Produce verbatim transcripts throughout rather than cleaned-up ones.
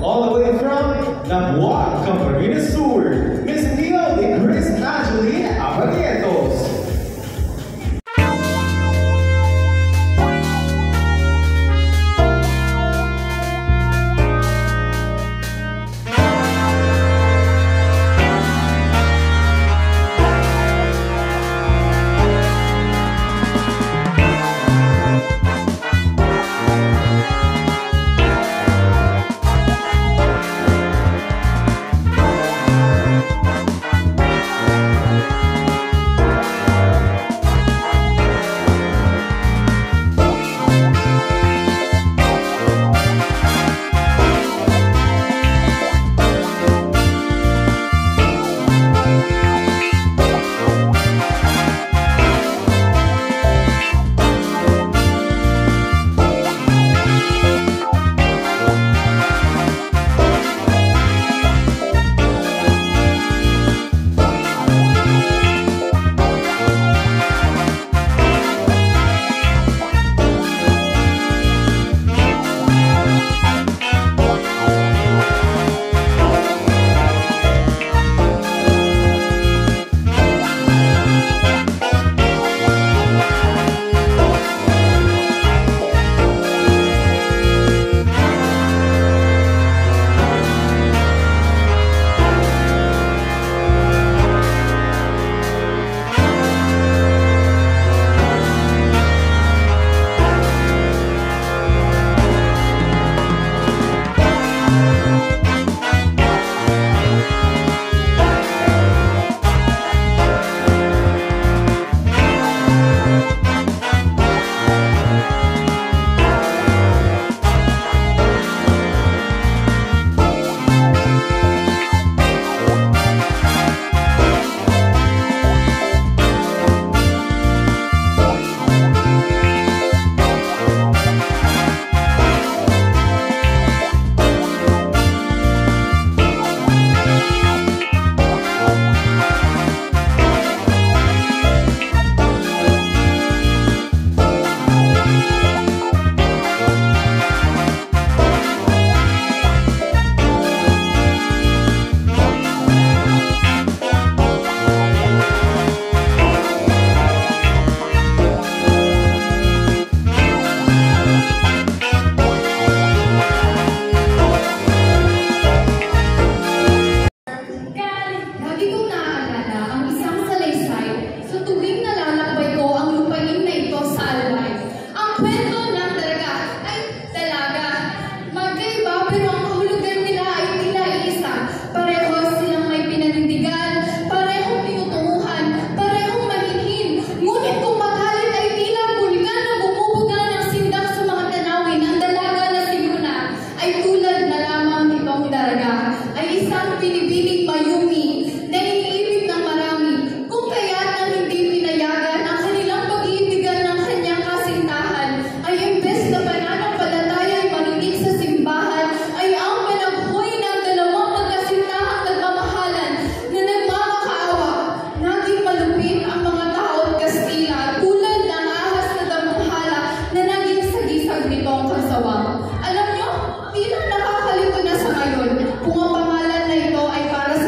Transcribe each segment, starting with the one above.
all the way from Nabuag, Camarines Sur, Miss Neil de Chris Angeline Abarrietos. Alam nyo, tila nakakalito na sa ngayon kung ang pangalan na ito ay para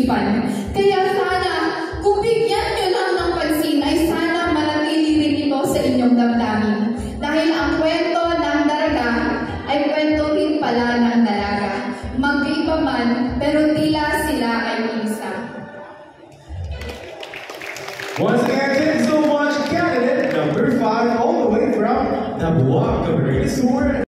kaisipan. Kaya sana, kung bigyan nyo lang ng pansin, ay sana manatili rin ito sa inyong damdamin. Dahil ang kwento ng daraga ay kwento rin pala ng dalaga. Magkaiba man, pero tila sila ay isa. Once again, thank you so much, candidate number five, all the way from Nabuwag, Camarines Sur.